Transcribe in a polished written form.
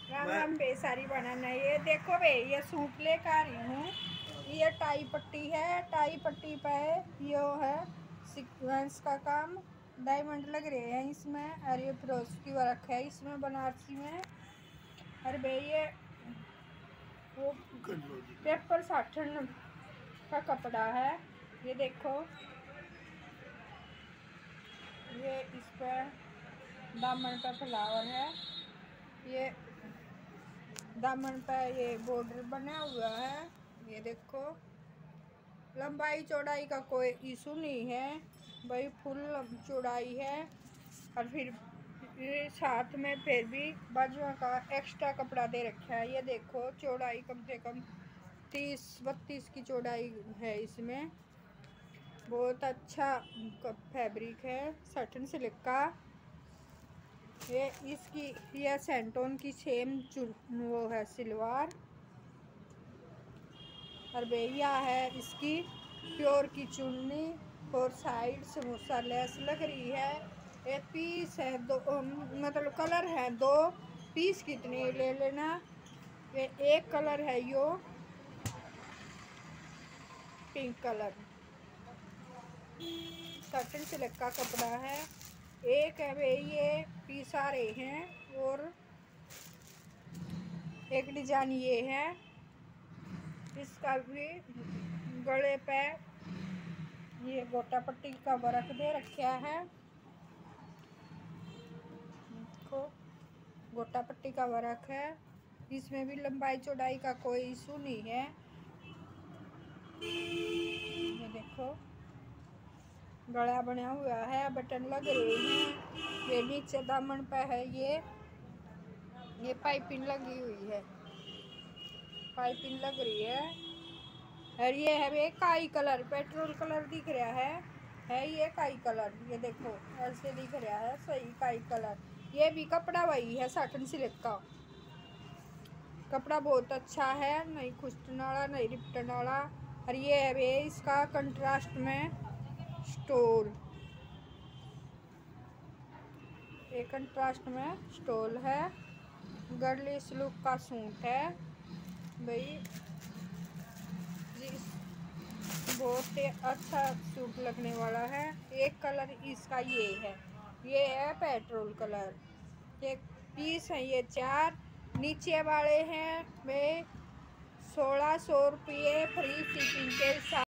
राम राम बे सारी बनाना। ये देखो बे, ये सूट लेकर आ रही हूँ। ये टाई पट्टी है, टाई पट्टी पे ये है सीक्वेंस का काम, डायमंड लग रहे हैं इसमें, और ये फिरोज की वर्क है इसमें बनारसी में। और बे ये वो पेपर साटन का कपड़ा है। ये देखो, ये इस पर दामन पे फ्लावर है, ये दामन पे ये बॉर्डर बना हुआ है। ये देखो, लंबाई चौड़ाई का कोई इशू नहीं है भाई, फुल चौड़ाई है। और फिर ये साथ में फिर भी बाजुओं का एक्स्ट्रा कपड़ा दे रखा है। ये देखो, चौड़ाई कम से कम 30-32 की चौड़ाई है इसमें। बहुत अच्छा फैब्रिक है, सटन सिल्क का। ये इसकी यह सेंटोन की सेम वो है सिलवार, और भैया है इसकी प्योर की चुन्नी, और साइड समोसा लेस लग रही है। ये पीस है दो, मतलब कलर है दो पीस, कितने ले लेना। ये एक कलर है यो पिंक कलर, कॉटन सिल्क का कपड़ा है। एक है वे ये पीस आ रहे हैं, और एक डिजाइन ये है, इसका भी गले पे ये गोटा पट्टी का वर्क दे रखा है। देखो, गोटा पट्टी का वर्क है, इसमें भी लंबाई चौड़ाई का कोई इशू नहीं है। ये देखो, गला बना हुआ है, बटन लग रहे हैं। ये नीचे दामन पे है, ये पाइपिंग लगी हुई है, पाइपिंग लग रही है। और ये है वे काई कलर, पेट्रोल कलर दिख रहा है ये काई कलर। ये देखो, ऐसे दिख रहा है सही काई कलर। ये भी कपड़ा वही है, साटन सिल्क का कपड़ा, बहुत अच्छा है, नहीं खुश्तन वाला नहीं रिपटन वाला। और ये है वे इसका कंट्रास्ट में स्टोल, एक कंट्रास्ट में स्टोल है। गर्लिश लुक का सूट है भाई, बहुत अच्छा सूट लगने वाला है। एक कलर इसका ये है पेट्रोल कलर। एक पीस है ये 4, नीचे वाले हैं वे 1600 रुपये फ्री शिपिंग के साथ।